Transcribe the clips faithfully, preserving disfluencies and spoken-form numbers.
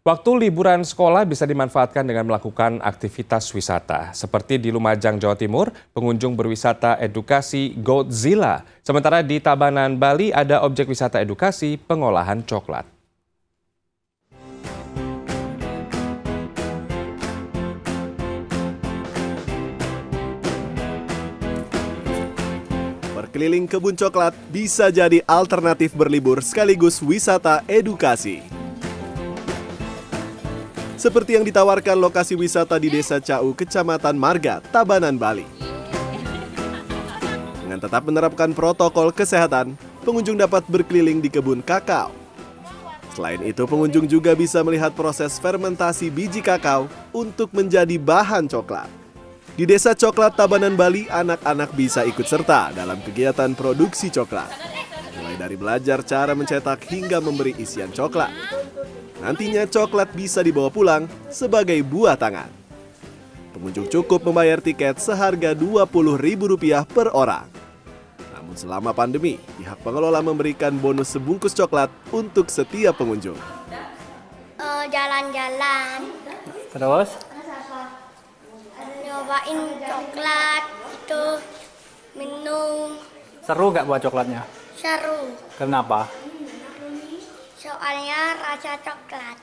Waktu liburan sekolah bisa dimanfaatkan dengan melakukan aktivitas wisata. Seperti di Lumajang, Jawa Timur, pengunjung berwisata edukasi Godzilla. Sementara di Tabanan, Bali ada objek wisata edukasi pengolahan coklat. Berkeliling kebun coklat bisa jadi alternatif berlibur sekaligus wisata edukasi. Seperti yang ditawarkan lokasi wisata di Desa Cau, Kecamatan Marga, Tabanan, Bali. Dengan tetap menerapkan protokol kesehatan, pengunjung dapat berkeliling di kebun kakao. Selain itu, pengunjung juga bisa melihat proses fermentasi biji kakao untuk menjadi bahan coklat. Di Desa Coklat Tabanan, Bali, anak-anak bisa ikut serta dalam kegiatan produksi coklat. Mulai dari belajar cara mencetak hingga memberi isian coklat. Nantinya coklat bisa dibawa pulang sebagai buah tangan. Pengunjung cukup membayar tiket seharga dua puluh ribu rupiah per orang. Namun selama pandemi, pihak pengelola memberikan bonus sebungkus coklat untuk setiap pengunjung. Jalan-jalan. Uh, Terus? Nyobain coklat, itu minum. Seru nggak buat coklatnya? Seru. Kenapa? Soalnya rasa coklat.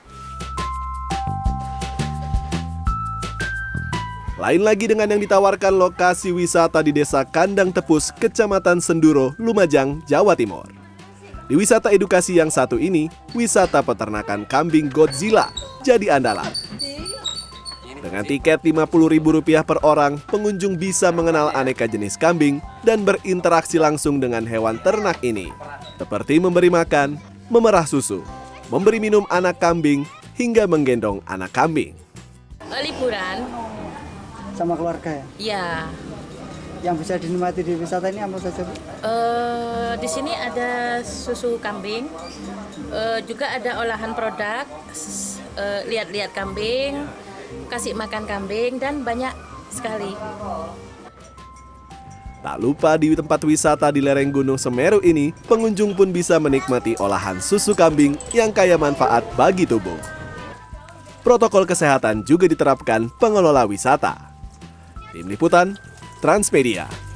Lain lagi dengan yang ditawarkan lokasi wisata di Desa Kandang Tepus, Kecamatan Senduro, Lumajang, Jawa Timur. Di wisata edukasi yang satu ini, wisata peternakan kambing Godzilla jadi andalan. Dengan tiket lima puluh ribu rupiah per orang, pengunjung bisa mengenal aneka jenis kambing dan berinteraksi langsung dengan hewan ternak ini. Seperti memberi makan, memerah susu, memberi minum anak kambing, hingga menggendong anak kambing. Liburan sama keluarga ya? Iya. Yang bisa dinikmati di wisata ini apa saja, Bu? Uh, di sini ada susu kambing, uh, juga ada olahan produk, uh, lihat-lihat kambing, kasih makan kambing, dan banyak sekali. Tak lupa di tempat wisata di lereng Gunung Semeru ini, pengunjung pun bisa menikmati olahan susu kambing yang kaya manfaat bagi tubuh. Protokol kesehatan juga diterapkan pengelola wisata. Tim Liputan, Transmedia.